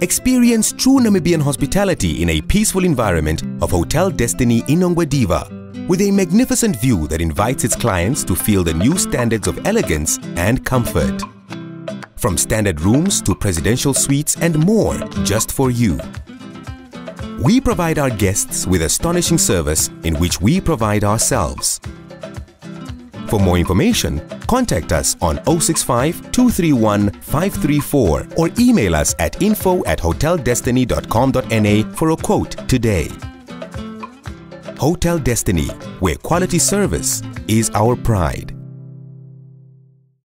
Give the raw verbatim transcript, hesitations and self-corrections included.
Experience true Namibian hospitality in a peaceful environment of Hotel Destiny in Ongwediva, with a magnificent view that invites its clients to feel the new standards of elegance and comfort. From standard rooms to presidential suites and more, just for you. We provide our guests with astonishing service in which we provide ourselves. For more information, contact us on zero six five, two three one, five three four or email us at info at hotel destiny dot com dot n a for a quote today. Hotel Destiny, where quality service is our pride.